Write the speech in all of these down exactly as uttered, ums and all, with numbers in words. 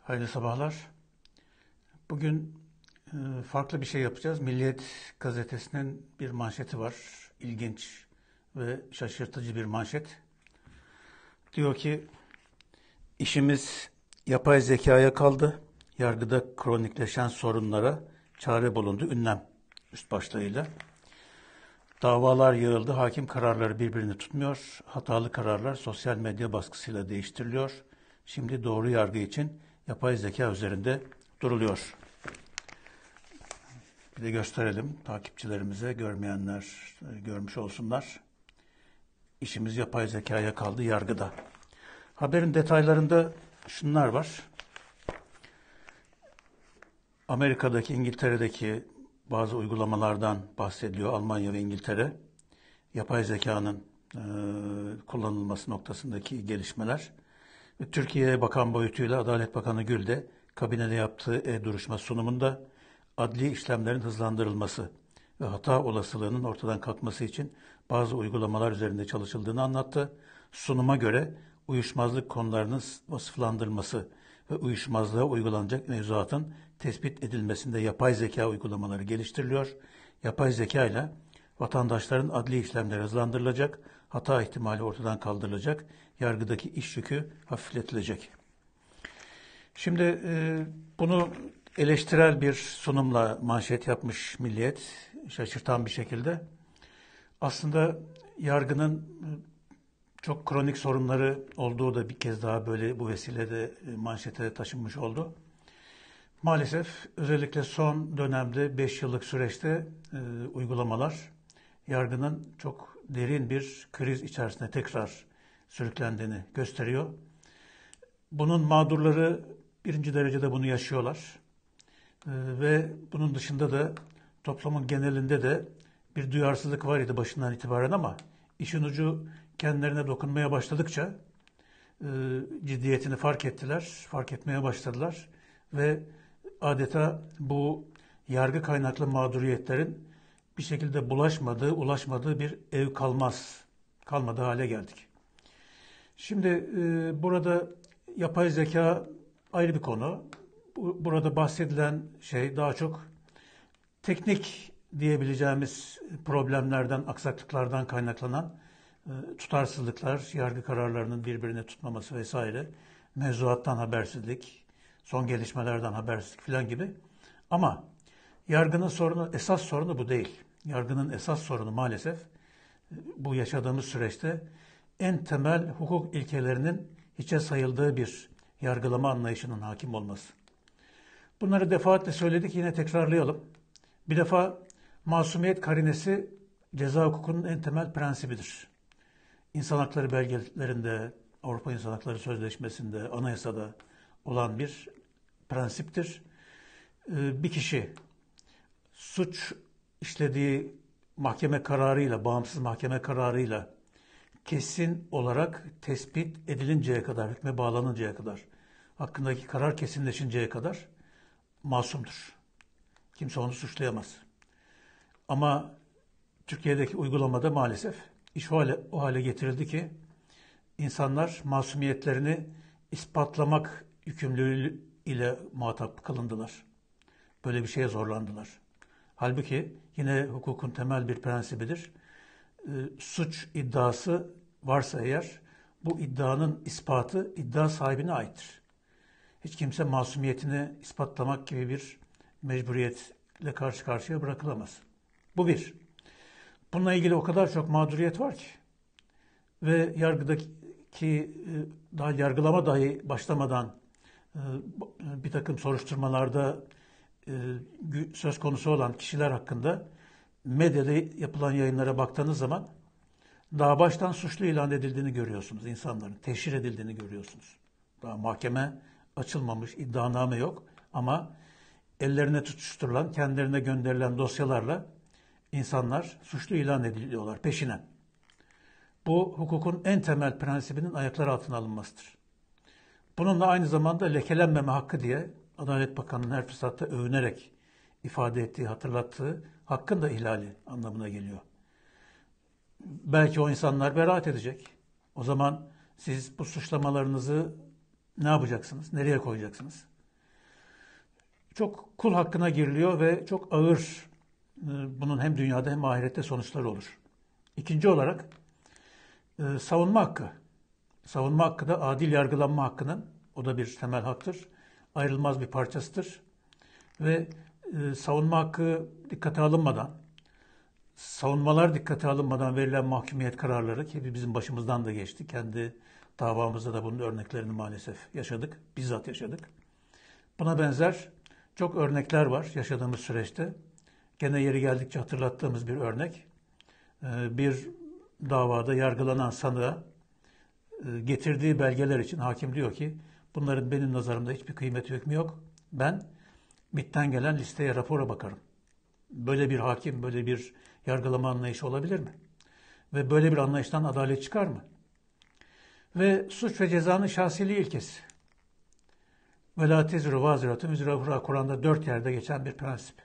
Hayırlı sabahlar. Bugün e, farklı bir şey yapacağız. Milliyet gazetesinin bir manşeti var. İlginç ve şaşırtıcı bir manşet. Diyor ki, işimiz yapay zekaya kaldı. Yargıda kronikleşen sorunlara çare bulundu. Ünlem üst başlığıyla. Davalar yığıldı. Hakim kararları birbirini tutmuyor. Hatalı kararlar sosyal medya baskısıyla değiştiriliyor. Şimdi doğru yargı için yapay zeka üzerinde duruluyor. Bir de gösterelim takipçilerimize, görmeyenler e, görmüş olsunlar. İşimiz yapay zekaya kaldı yargıda. Haberin detaylarında şunlar var. Amerika'daki, İngiltere'deki bazı uygulamalardan bahsediyor Almanya ve İngiltere. Yapay zekanın e, kullanılması noktasındaki gelişmeler. Ve Türkiye'ye bakan boyutuyla Adalet Bakanı Gül de kabinede yaptığı e-duruşma sunumunda adli işlemlerin hızlandırılması ve hata olasılığının ortadan kalkması için bazı uygulamalar üzerinde çalışıldığını anlattı. Sunuma göre uyuşmazlık konularının vasıflandırılması ve uyuşmazlığa uygulanacak mevzuatın tespit edilmesinde yapay zeka uygulamaları geliştiriliyor. Yapay zeka ile vatandaşların adli işlemleri hızlandırılacak, hata ihtimali ortadan kaldırılacak, yargıdaki iş yükü hafifletilecek. Şimdi e, bunu eleştirel bir sunumla manşet yapmış Milliyet, şaşırtan bir şekilde. Aslında yargının çok kronik sorunları olduğu da bir kez daha böyle bu vesileyle manşete taşınmış oldu. Maalesef özellikle son dönemde beş yıllık süreçte e, uygulamalar yargının çok derin bir kriz içerisine tekrar sürüklendiğini gösteriyor. Bunun mağdurları birinci derecede bunu yaşıyorlar. Ee, ve bunun dışında da toplumun genelinde de bir duyarsızlık var idi başından itibaren ama işin ucu kendilerine dokunmaya başladıkça e, ciddiyetini fark ettiler, fark etmeye başladılar ve adeta bu yargı kaynaklı mağduriyetlerin bir şekilde bulaşmadığı, ulaşmadığı bir ev kalmaz, kalmadığı hale geldik. Şimdi e, burada yapay zeka ayrı bir konu. Bu, burada bahsedilen şey daha çok teknik diyebileceğimiz problemlerden, aksaklıklardan kaynaklanan e, tutarsızlıklar, yargı kararlarının birbirini tutmaması vesaire, mevzuattan habersizlik, son gelişmelerden habersizlik falan gibi. Ama yargının sorunu, esas sorunu bu değil. Yargının esas sorunu maalesef bu yaşadığımız süreçte en temel hukuk ilkelerinin hiçe sayıldığı bir yargılama anlayışının hakim olması. Bunları defaatle söyledik, yine tekrarlayalım. Bir defa masumiyet karinesi ceza hukukunun en temel prensibidir. İnsan hakları belgelerinde, Avrupa İnsan Hakları Sözleşmesi'nde, anayasada olan bir prensiptir. Bir kişi suç işlediği mahkeme kararıyla, bağımsız mahkeme kararıyla kesin olarak tespit edilinceye kadar, hükme bağlanıncaya kadar, hakkındaki karar kesinleşinceye kadar masumdur. Kimse onu suçlayamaz. Ama Türkiye'deki uygulamada maalesef iş o hale, o hale getirildi ki insanlar masumiyetlerini ispatlamak yükümlülüğü ile muhatap kılındılar. Böyle bir şeye zorlandılar. Halbuki yine hukukun temel bir prensibidir. E, suç iddiası varsa eğer bu iddianın ispatı iddia sahibine aittir. Hiç kimse masumiyetini ispatlamak gibi bir mecburiyetle karşı karşıya bırakılamaz. Bu bir. Bununla ilgili o kadar çok mağduriyet var ki ve yargıdaki daha yargılama dahi başlamadan bir takım soruşturmalarda söz konusu olan kişiler hakkında medyada yapılan yayınlara baktığınız zaman daha baştan suçlu ilan edildiğini görüyorsunuz. İnsanların teşhir edildiğini görüyorsunuz. Daha mahkeme açılmamış, iddianame yok ama ellerine tutuşturulan, kendilerine gönderilen dosyalarla insanlar suçlu ilan ediliyorlar peşinen. Bu hukukun en temel prensibinin ayaklar altına alınmasıdır. Bununla aynı zamanda lekelenmeme hakkı diye Adalet Bakanı'nın her fırsatta övünerek ifade ettiği, hatırlattığı hakkın da ihlali anlamına geliyor. Belki o insanlar beraat edecek. O zaman siz bu suçlamalarınızı ne yapacaksınız? Nereye koyacaksınız? çok kul hakkına giriliyor ve çok ağır, e, bunun hem dünyada hem ahirette sonuçları olur. İkinci olarak e, savunma hakkı. Savunma hakkı da adil yargılanma hakkının, o da bir temel haktır, ayrılmaz bir parçasıdır. Ve e, savunma hakkı dikkate alınmadan, savunmalar dikkate alınmadan verilen mahkumiyet kararları, ki bizim başımızdan da geçti, kendi davamızda da bunun örneklerini maalesef yaşadık, bizzat yaşadık. Buna benzer çok örnekler var yaşadığımız süreçte. Gene yeri geldikçe hatırlattığımız bir örnek. Bir davada yargılanan sanığa getirdiği belgeler için hakim diyor ki bunların benim nazarımda hiçbir kıymeti hükmü yok. Ben M İ T'ten gelen listeye, rapora bakarım. Böyle bir hakim, böyle bir yargılama anlayışı olabilir mi? Ve böyle bir anlayıştan adalet çıkar mı? Ve suç ve cezanın şahsiliği ilkesi. Ve la tezru vaziratun vizra uhra, Kur'an'da dört yerde geçen bir prensip.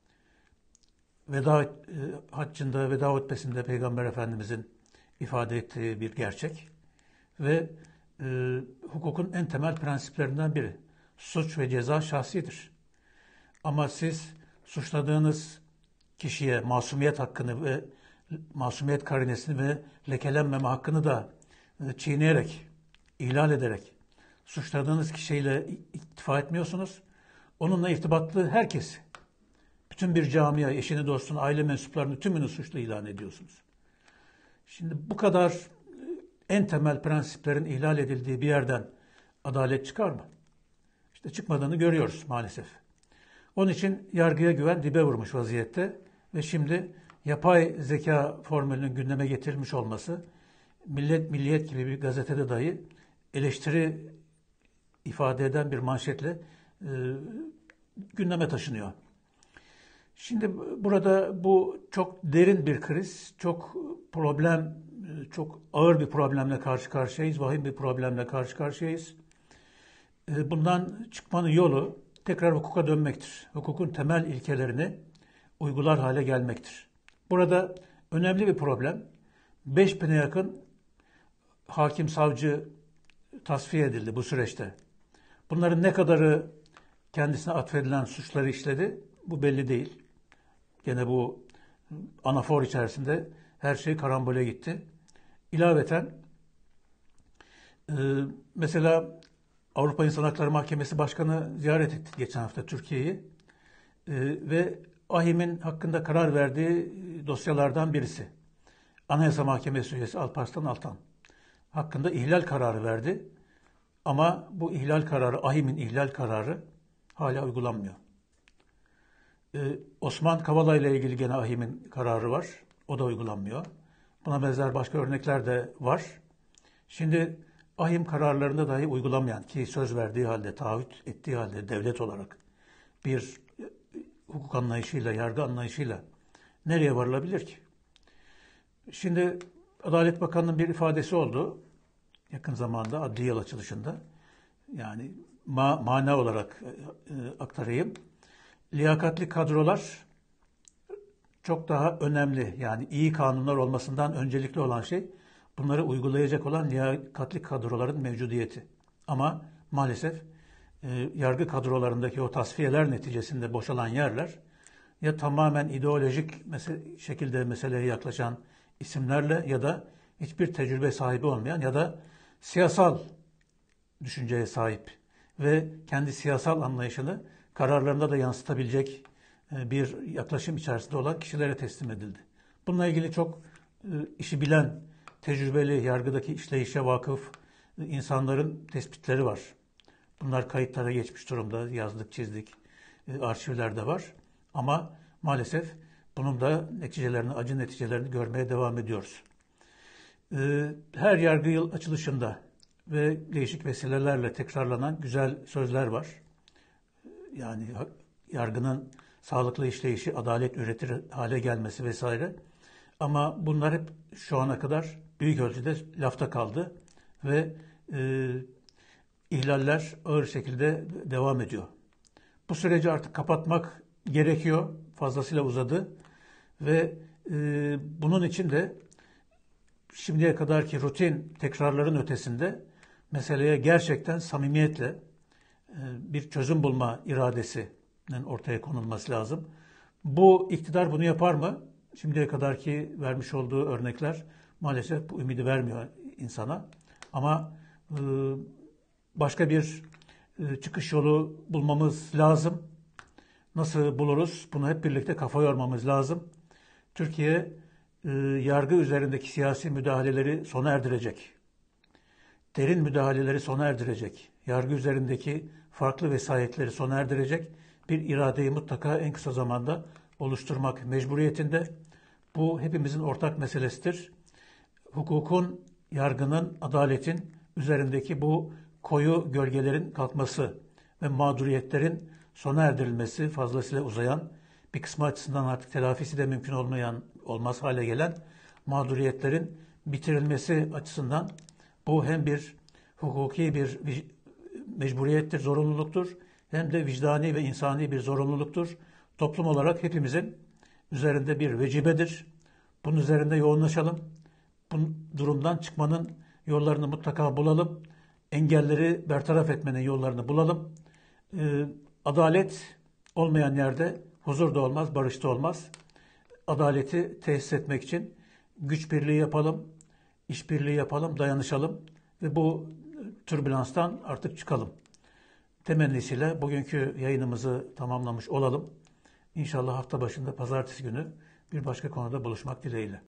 Veda e, haccında, veda hutbesinde Peygamber Efendimizin ifade ettiği bir gerçek. Ve e, hukukun en temel prensiplerinden biri. Suç ve ceza şahsidir. Ama siz suçladığınız kişiye masumiyet hakkını ve masumiyet karinesini ve lekelenmeme hakkını da e, çiğneyerek, ihlal ederek suçladığınız kişiyle ittifa etmiyorsunuz. Onunla irtibatlı herkesi, bütün bir camia, eşini, dostunu, aile mensuplarını tümünü suçlu ilan ediyorsunuz. Şimdi bu kadar en temel prensiplerin ihlal edildiği bir yerden adalet çıkar mı? İşte çıkmadığını görüyoruz maalesef. Onun için yargıya güven dibe vurmuş vaziyette ve şimdi yapay zeka formülünün gündeme getirilmiş olması, Millet Milliyet gibi bir gazetede dahi eleştiri ifade eden bir manşetle e, gündeme taşınıyor. Şimdi burada bu çok derin bir kriz, çok problem, çok ağır bir problemle karşı karşıyayız, vahim bir problemle karşı karşıyayız. Bundan çıkmanın yolu tekrar hukuka dönmektir. Hukukun temel ilkelerini uygular hale gelmektir. Burada önemli bir problem, beş bine yakın hakim, savcı tasfiye edildi bu süreçte. Bunların ne kadarı kendisine atfedilen suçları işledi, bu belli değil. Gene bu anafor içerisinde her şey karambole gitti. İlaveten e, mesela Avrupa İnsan Hakları Mahkemesi Başkanı ziyaret etti geçen hafta Türkiye'yi e, ve AİHM'in hakkında karar verdiği dosyalardan birisi. Anayasa Mahkemesi üyesi Alparslan Altan hakkında ihlal kararı verdi. Ama bu ihlal kararı, AİHM'in ihlal kararı hala uygulanmıyor. Ee, Osman Kavala ile ilgili gene AİHM'in kararı var. O da uygulanmıyor. Buna benzer başka örnekler de var. Şimdi AİHM kararlarında dahi uygulamayan, ki söz verdiği halde, taahhüt ettiği halde devlet olarak bir hukuk anlayışıyla, yargı anlayışıyla nereye varılabilir ki? Şimdi Adalet Bakanı'nın bir ifadesi oldu. Yakın zamanda adli yıl açılışında. Yani ma mana olarak e, aktarayım. Liyakatli kadrolar çok daha önemli. Yani iyi kanunlar olmasından öncelikli olan şey bunları uygulayacak olan liyakatli kadroların mevcudiyeti. Ama maalesef e, yargı kadrolarındaki o tasfiyeler neticesinde boşalan yerler ya tamamen ideolojik mesele, şekilde meseleye yaklaşan isimlerle ya da hiçbir tecrübe sahibi olmayan ya da siyasal düşünceye sahip ve kendi siyasal anlayışını kararlarında da yansıtabilecek bir yaklaşım içerisinde olan kişilere teslim edildi. Bununla ilgili çok işi bilen, tecrübeli, yargıdaki işleyişe vakıf insanların tespitleri var. Bunlar kayıtlara geçmiş durumda, yazdık, çizdik, arşivlerde var. Ama maalesef bunun da neticelerini, acı neticelerini görmeye devam ediyoruz. Her yargı yıl açılışında ve değişik vesilelerle tekrarlanan güzel sözler var. Yani yargının sağlıklı işleyişi, adalet üretir hale gelmesi vesaire. Ama bunlar hep şu ana kadar büyük ölçüde lafta kaldı ve e, ihlaller ağır şekilde devam ediyor. Bu süreci artık kapatmak gerekiyor. Fazlasıyla uzadı ve e, bunun için de şimdiye kadarki rutin tekrarların ötesinde meseleye gerçekten samimiyetle e, bir çözüm bulma iradesi ortaya konulması lazım. Bu iktidar bunu yapar mı? Şimdiye kadarki vermiş olduğu örnekler maalesef bu ümidi vermiyor insana. Ama e, başka bir e, çıkış yolu bulmamız lazım. Nasıl buluruz? Bunu hep birlikte kafa yormamız lazım. Türkiye e, yargı üzerindeki siyasi müdahaleleri sona erdirecek. Derin müdahaleleri sona erdirecek. Yargı üzerindeki farklı vesayetleri sona erdirecek bir iradeyi mutlaka en kısa zamanda oluşturmak mecburiyetinde. Bu hepimizin ortak meselesidir. Hukukun, yargının, adaletin üzerindeki bu koyu gölgelerin kalkması ve mağduriyetlerin sona erdirilmesi, fazlasıyla uzayan, bir kısmı açısından artık telafisi de mümkün olmayan, olmaz hale gelen mağduriyetlerin bitirilmesi açısından bu hem bir hukuki bir mecburiyettir, zorunluluktur, hem de vicdani ve insani bir zorunluluktur. Toplum olarak hepimizin üzerinde bir vecibedir. Bunun üzerinde yoğunlaşalım. Bu durumdan çıkmanın yollarını mutlaka bulalım. Engelleri bertaraf etmenin yollarını bulalım. Ee, adalet olmayan yerde huzur da olmaz, barış da olmaz. Adaleti tesis etmek için güç birliği yapalım, işbirliği yapalım, dayanışalım ve bu türbülanstan artık çıkalım. Temennisiyle bugünkü yayınımızı tamamlamış olalım. İnşallah hafta başında pazartesi günü bir başka konuda buluşmak dileğiyle.